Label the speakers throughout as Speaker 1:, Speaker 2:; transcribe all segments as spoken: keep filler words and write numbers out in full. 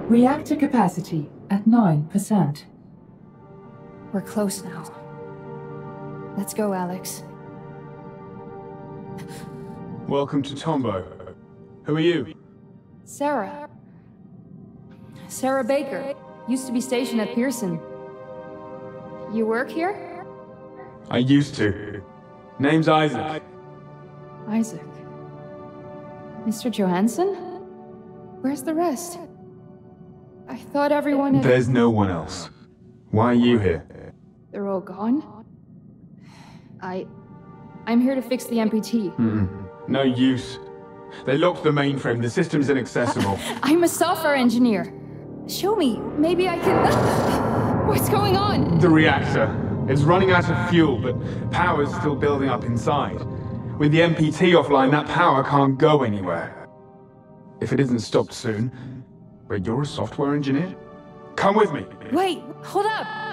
Speaker 1: Reactor capacity at nine percent.
Speaker 2: We're close now. Let's go, Alex.
Speaker 3: Welcome to Tombo. Who are you?
Speaker 2: Sarah. Sarah Baker. Used to be stationed at Pearson. You work here?
Speaker 3: I used to. Name's Isaac.
Speaker 2: Isaac. Mister Johansson? Where's the rest? I thought everyone had...
Speaker 3: There's no one else. Why are you here?
Speaker 2: They're all gone? I... I'm here to fix the M P T.
Speaker 3: Mm-mm. No use. They locked the mainframe. The system's inaccessible.
Speaker 2: I'm a software engineer. Show me. Maybe I can... What's going on?
Speaker 3: The reactor. It's running out of fuel, but power's still building up inside. With the M P T offline, that power can't go anywhere. If it isn't stopped soon... But you're a software engineer? Come with me!
Speaker 2: Wait! Hold up!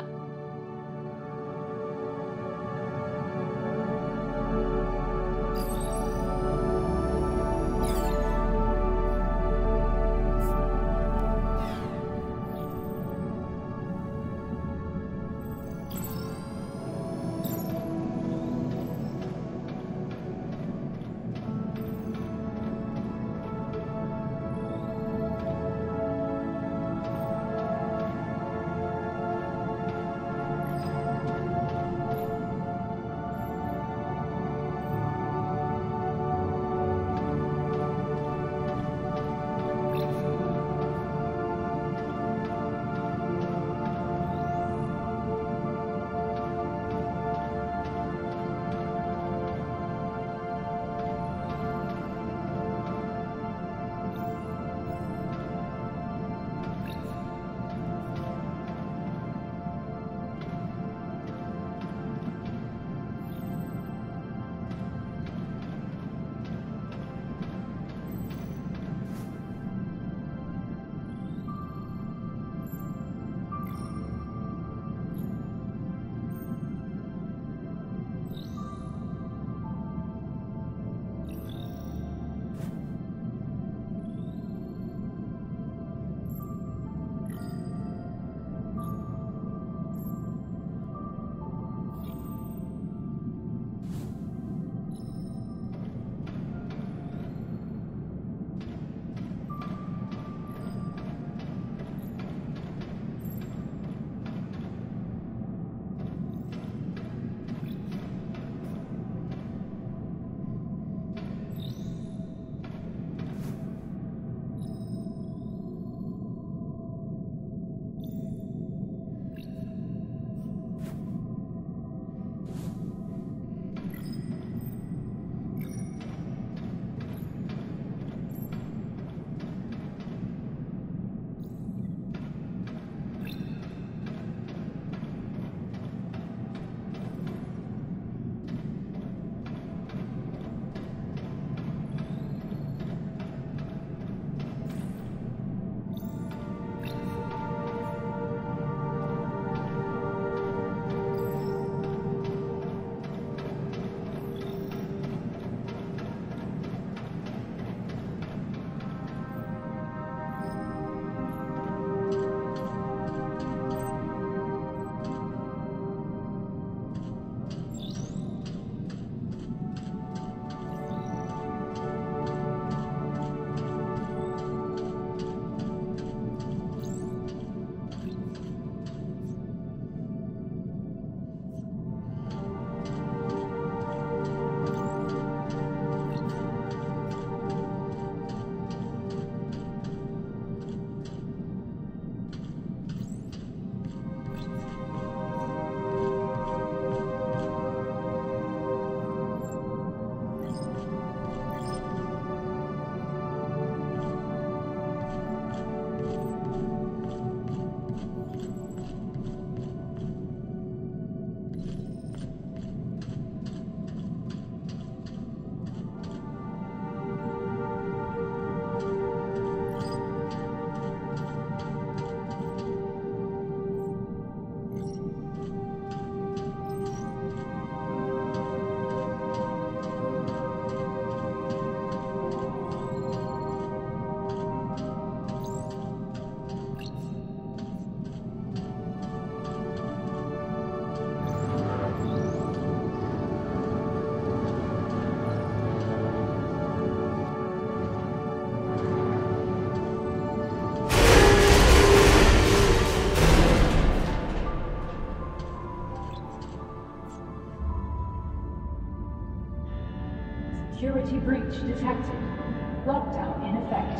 Speaker 1: Security breach detected. Lockdown in effect.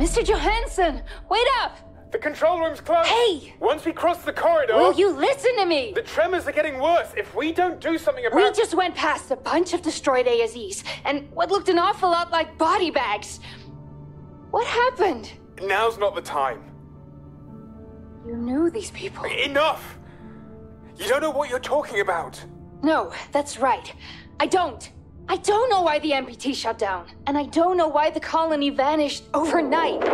Speaker 2: Mister Johansson, wait up!
Speaker 3: The control room's closed!
Speaker 2: Hey!
Speaker 3: Once we cross the corridor...
Speaker 2: Will you listen to me?
Speaker 3: The tremors are getting worse. If we don't do something about...
Speaker 2: We just went past a bunch of destroyed A S Es, and what looked an awful lot like body bags. What happened?
Speaker 3: Now's not the time.
Speaker 2: You knew these people.
Speaker 3: Enough! You don't know what you're talking about.
Speaker 2: No, that's right. I don't. I don't know why the M P T shut down, and I don't know why the colony vanished overnight.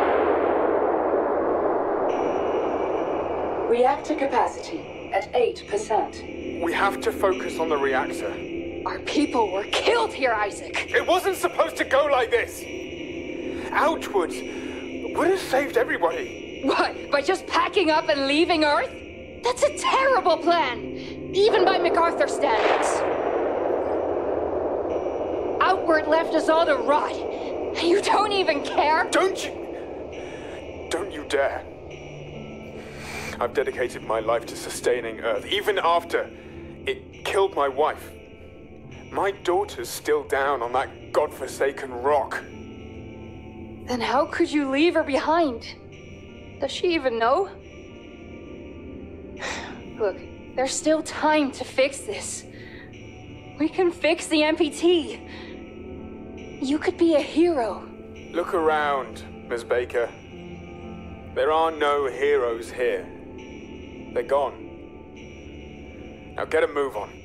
Speaker 1: Reactor capacity at eight percent.
Speaker 3: We have to focus on the reactor.
Speaker 2: Our people were killed here, Isaac.
Speaker 3: It wasn't supposed to go like this. Outwards would have saved everybody.
Speaker 2: What, by just packing up and leaving Earth? That's a terrible plan, even by MacArthur standards. Outward left us all to rot. You don't even care?
Speaker 3: Don't you... Don't you dare. I've dedicated my life to sustaining Earth, even after it killed my wife. My daughter's still down on that godforsaken rock.
Speaker 2: Then how could you leave her behind? Does she even know? Look, there's still time to fix this. We can fix the M P T. You could be a hero.
Speaker 3: Look around, Miss Baker. There are no heroes here. They're gone. Now get a move on.